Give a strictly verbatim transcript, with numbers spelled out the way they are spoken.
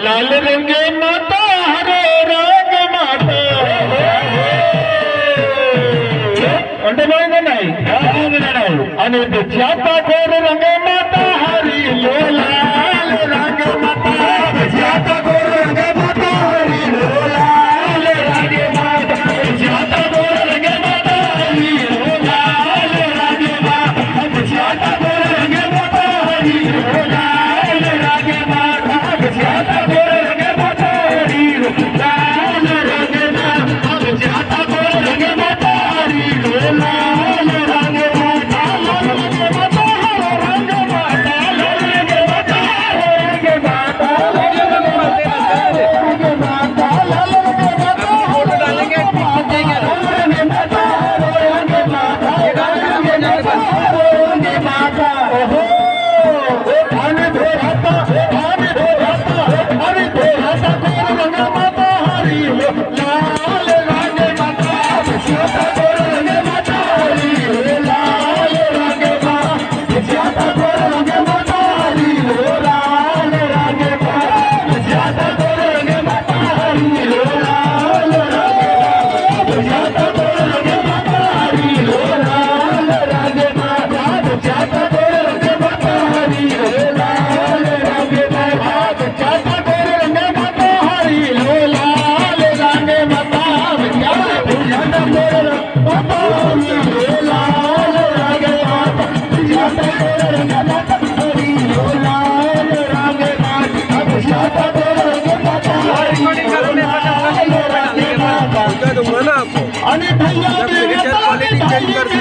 लाल रंगे माता हरे रंग माता नहीं आणि त्याचा गोर रंग माता हरी लो लाल रंग माता त्याचा गोर रंग माता हरी लो लाल रंग माता त्याचा गोर रंग माता हरी लो लाल रंग माता त्याचा गोर रंग माता हरी लो लाल रंग माता त्याचा गोर रंग माता हरी लो लाल रंग माता त्याचा गोर रंग माता हरी लो लाल रंग माता दूंगा ना आपको, जब क्वालिटी चेंज कर